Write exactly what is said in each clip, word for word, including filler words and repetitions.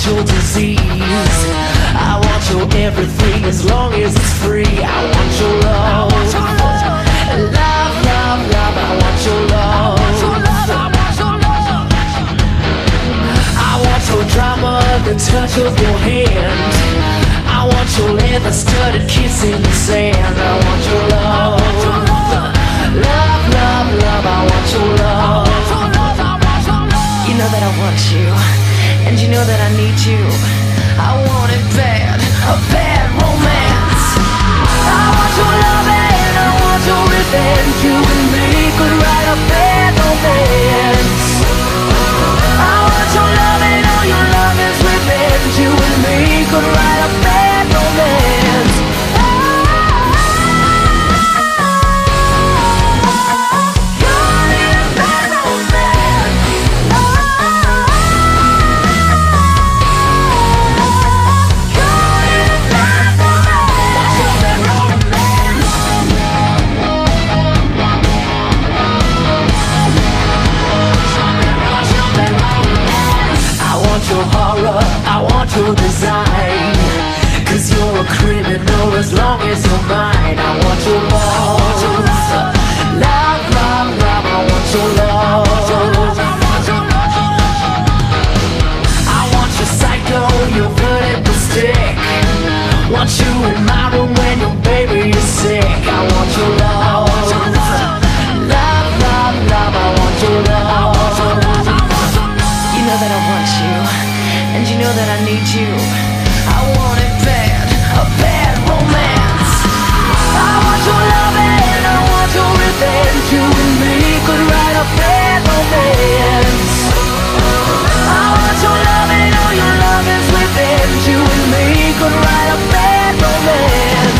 your disease. I want your everything as long as it's free. I want your love, love, love, love. I want your love, I want your drama, the touch of your hand. I want your leather-studded kiss in the sand. I want your love, love, love, love. I want your love. You know that I want you, and you know that I need you. I want it bad, a bad romance. I want your love and I want your revenge. You and me could write a bad romance. I want your love and all your love is revenge. You and me could write a bad romance. Your design, cause you're a criminal as long as you're mine. I want your love, love, love, love. I want your love. I want your psycho, your vertical stick. Want you in my room when your baby is sick. I want your love, love, love, love. I want your love. You know that I want you, and you know that I need you. I want it bad, a bad romance. I want your love and I want your revenge. You and me could write a bad romance. I want your love and all your love is revenge. You and me could write a bad romance.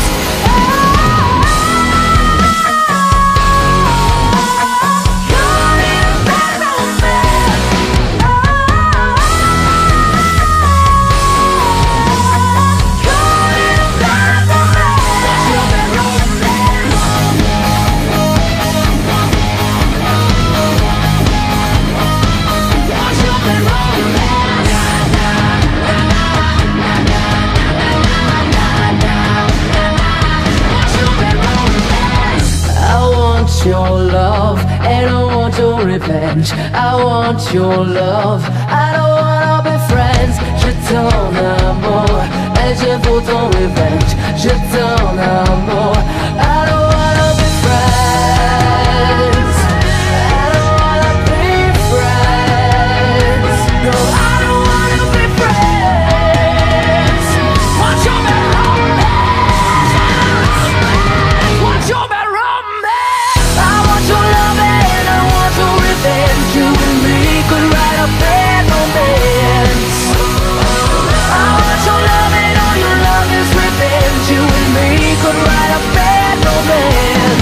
Your love and I want your revenge. I want your love, I don't wanna be friends. Je t'en amour et je veux ton revenge. Je t'en amour, I don't wanna be friends. I don't wanna be friends. No, I don't wanna be friends. Want your bad romance. Want your bad romance. I want your love and I want your revenge. You and me could write a bad romance. I want your love and all your love is revenge. You and me could write a bad romance.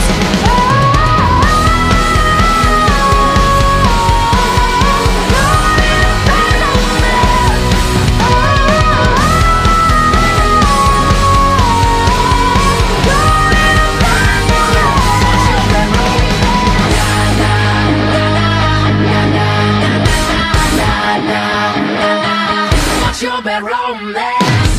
Your bad romance.